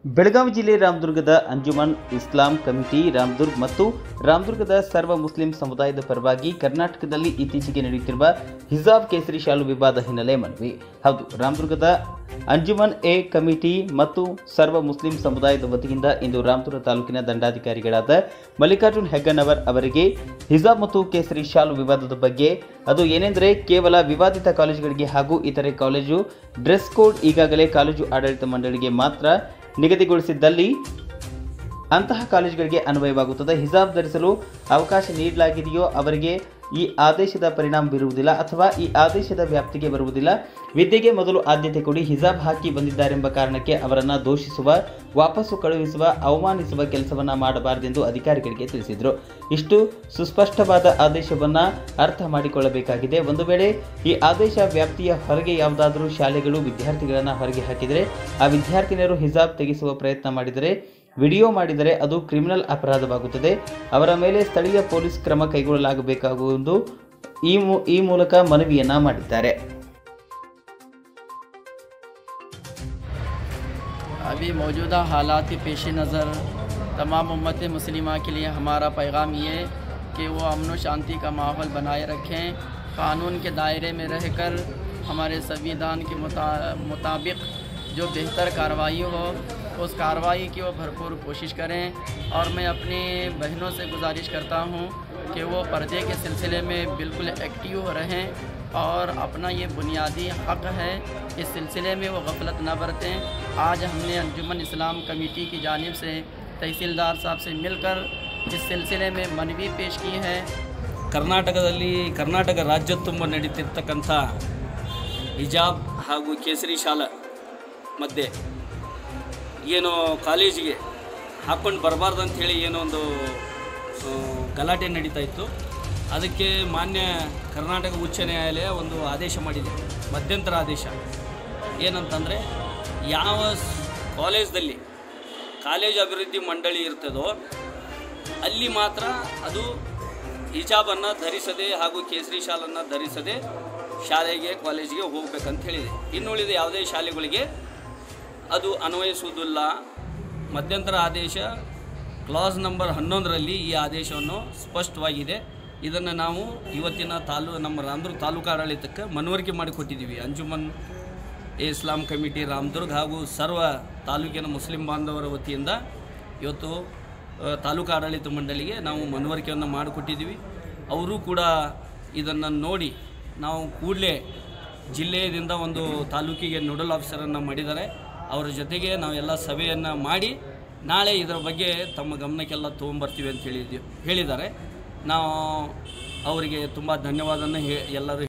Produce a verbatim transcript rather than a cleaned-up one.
ಬೆಳಗಾವಿ ಜಿಲ್ಲೆ ರಾಮದುರ್ಗದ ಅಂಜುಮನ್ ಇಸ್ಲಾಂ ಕಮಿಟಿ ರಾಮದುರ್ಗ ಮತ್ತು ರಾಮದುರ್ಗದ ಸರ್ವ ಮುಸ್ಲಿಂ ಸಮುದಾಯದ ಪರವಾಗಿ ಕರ್ನಾಟಕದಲ್ಲಿ ಇತ್ತೀಚೆಗೆ ನಡೆಯುತ್ತಿರುವ ಹಿಜಾಬ್ ಕೇಸರಿ ಶಾಲು ವಿವಾದ ಹಿನ್ನೆಲೆ ಮನವಿ. ಹೌದು, ರಾಮದುರ್ಗದ ಅಂಜುಮನ್ ಎ ಕಮಿಟಿ ಮತ್ತು ಸರ್ವ ಮುಸ್ಲಿಂ ಸಮುದಾಯದ ವತಿಯಿಂದ ಇಂದು ರಾಮದುರ್ಗ ತಾಲೂಕಿನ ದಂಡಾಧಿಕಾರಿಗಳಾದ ಮಲ್ಲಿಕಾರ್ಜುನ್ ಹೆಗ್ಗನ್ನವರ್ ಅವರಿಗೆ ಹಿಜಾಬ್ ಮತ್ತು ಕೇಸರಿ ಶಾಲು ವಿವಾದದ ಬಗ್ಗೆ, ಅದು ಏನೆಂದರೆ ಕೇವಲ ವಿವಾದಿತ ಕಾಲೇಜುಗಳಿಗೆ ಹಾಗೂ ಇತರೆ ಕಾಲೇಜು ಡ್ರೆಸ್ ಕೋಡ್ ಈಗಾಗಲೇ ಕಾಲೇಜು ಆಡಳಿತ ಮಂಡಳಿಗೆ ಮಾತ್ರ ನಿಗದಿಗೊಳಿಸಿದ್ದಲ್ಲಿ ಅಂತಹ ಕಾಲೇಜುಗಳಿಗೆ ಅನ್ವಯವಾಗುತ್ತದೆ. ಹಿಜಾಬ್ ಧರಿಸಲು ಅವಕಾಶ ನೀಡಲಾಗಿದೆಯೋ ಅವರಿಗೆ ಈ ಆದೇಶದ ಪರಿಣಾಮ ಬೀರುವುದಿಲ್ಲ ಅಥವಾ ಈ ಆದೇಶದ ವ್ಯಾಪ್ತಿಗೆ ಬರುವುದಿಲ್ಲ. ವಿದ್ಯೆಗೆ ಮೊದಲು ಆದ್ಯತೆ ಕೊಡಿ. ಹಿಜಾಬ್ ಹಾಕಿ ಬಂದಿದ್ದಾರೆಂಬ ಕಾರಣಕ್ಕೆ ಅವರನ್ನು ದೂಷಿಸುವ, ವಾಪಸ್ಸು ಕಳುಹಿಸುವ, ಅವಮಾನಿಸುವ ಕೆಲಸವನ್ನು ಮಾಡಬಾರದೆಂದು ಅಧಿಕಾರಿಗಳಿಗೆ ತಿಳಿಸಿದರು. ಇಷ್ಟು ಸುಸ್ಪಷ್ಟವಾದ ಆದೇಶವನ್ನು ಅರ್ಥ ಮಾಡಿಕೊಳ್ಳಬೇಕಾಗಿದೆ. ಒಂದು ವೇಳೆ ಈ ಆದೇಶ ವ್ಯಾಪ್ತಿಯ ಹೊರಗೆ ಯಾವುದಾದರೂ ಶಾಲೆಗಳು ವಿದ್ಯಾರ್ಥಿಗಳನ್ನು ಹೊರಗೆ ಹಾಕಿದರೆ, ಆ ವಿದ್ಯಾರ್ಥಿನಿಯರು ಹಿಜಾಬ್ ತೆಗೆಸುವ ಪ್ರಯತ್ನ ಮಾಡಿದರೆ, ವಿಡಿಯೋ ಮಾಡಿದರೆ ಅದು ಕ್ರಿಮಿನಲ್ ಅಪರಾಧವಾಗುತ್ತದೆ. ಅವರ ಮೇಲೆ ಸ್ಥಳೀಯ ಪೊಲೀಸ್ ಕ್ರಮ ಕೈಗೊಳ್ಳಲಾಗಬೇಕಾಗುವುದು ಈ ಈ ಮೂಲಕ ಮನವಿಯನ್ನ ಮಾಡಿದ್ದಾರೆ. अभी मौजूदा हालात के पेश नज़र तमाम उम्मत मुस्लिमा के लिए हमारा पैगाम ये कि वो अमन व शांति का माहौल बनाए रखें, क़ानून के दायरे में रहकर हमारे संविधान के मुताबिक जो बेहतर कार्रवाई हो उस कार्रवाई की वो भरपूर कोशिश करें। और मैं अपनी बहनों से गुजारिश करता हूँ कि वो पर्दे के सिलसिले में बिल्कुल एक्टिव रहें और अपना ये बुनियादी हक़ है, इस सिलसिले में वो गफलत न बरतें। आज हमने अंजुमन इस्लाम कमेटी की जानिब से तहसीलदार साहब से मिलकर इस सिलसिले में मनवी पेश की है. ಕರ್ನಾಟಕದಲ್ಲಿ ಕರ್ನಾಟಕ ರಾಜ್ಯ ತುಂಬ ನಡೀತಿರ್ತಕ್ಕಂಥ ಹಿಜಾಬ್ ಹಾಗೂ ಕೇಸರಿ ಶಾಲೆ ಮಧ್ಯೆ ಏನು ಕಾಲೇಜಿಗೆ ಹಾಕ್ಕೊಂಡು ಬರಬಾರ್ದು ಅಂಥೇಳಿ ಏನೋ ಒಂದು ಗಲಾಟೆ ನಡೀತಾ ಇತ್ತು. ಅದಕ್ಕೆ ಮಾನ್ಯ ಕರ್ನಾಟಕ ಉಚ್ಚ ನ್ಯಾಯಾಲಯ ಒಂದು ಆದೇಶ ಮಾಡಿದೆ, ಮಧ್ಯಂತರ ಆದೇಶ. ಏನಂತಂದರೆ, ಯಾವ ಕಾಲೇಜ್ದಲ್ಲಿ ಕಾಲೇಜು ಅಭಿವೃದ್ಧಿ ಮಂಡಳಿ ಇರ್ತದೋ ಅಲ್ಲಿ ಮಾತ್ರ ಅದು ಹಿಜಾಬನ್ನು ಧರಿಸದೆ ಹಾಗೂ ಕೇಸರಿ ಶಾಲನ್ನು ಧರಿಸದೆ ಶಾಲೆಗೆ ಕಾಲೇಜಿಗೆ ಹೋಗಬೇಕಂತ ಹೇಳಿದೆ. ಇನ್ನುಳಿದ ಯಾವುದೇ ಶಾಲೆಗಳಿಗೆ ಅದು ಅನ್ವಯಿಸುವುದಿಲ್ಲ. ಮಧ್ಯಂತರ ಆದೇಶ ಕ್ಲಾಸ್ ನಂಬರ್ ಹನ್ನೊಂದರಲ್ಲಿ ಈ ಆದೇಶವನ್ನು ಸ್ಪಷ್ಟವಾಗಿದೆ. ಇದನ್ನು ನಾವು ಇವತ್ತಿನ ತಾಲೂ ನಮ್ಮ ರಾಮದುರ್ಗ ತಾಲೂಕು ಆಡಳಿತಕ್ಕೆ ಮನವರಿಕೆ ಮಾಡಿಕೊಟ್ಟಿದ್ದೀವಿ. ಅಂಜುಮನ್ ಎ ಇಸ್ಲಾಂ ಕಮಿಟಿ ರಾಮದುರ್ಗ ಹಾಗೂ ಸರ್ವ ತಾಲೂಕಿನ ಮುಸ್ಲಿಂ ಬಾಂಧವರ ವತಿಯಿಂದ ಇವತ್ತು ತಾಲೂಕು ಆಡಳಿತ ಮಂಡಳಿಗೆ ನಾವು ಮನವರಿಕೆಯನ್ನು ಮಾಡಿಕೊಟ್ಟಿದ್ದೀವಿ. ಅವರು ಕೂಡ ಇದನ್ನು ನೋಡಿ ನಾವು ಕೂಡಲೇ ಜಿಲ್ಲೆಯಿಂದ ಒಂದು ತಾಲೂಕಿಗೆ ನೋಡಲ್ ಆಫೀಸರನ್ನು ಮಾಡಿದ್ದಾರೆ. ಅವರ ಜೊತೆಗೆ ನಾವೆಲ್ಲ ಸಭೆಯನ್ನು ಮಾಡಿ ನಾಳೆ ಇದರ ಬಗ್ಗೆ ತಮ್ಮ ಗಮನಕ್ಕೆಲ್ಲ ತೊಗೊಂಬರ್ತೀವಿ ಅಂತ ಹೇಳಿದ್ದೀವಿ ಹೇಳಿದ್ದಾರೆ. ನಾವು ಅವರಿಗೆ ತುಂಬ ಧನ್ಯವಾದನ ಹೇ ಎಲ್ಲರೂ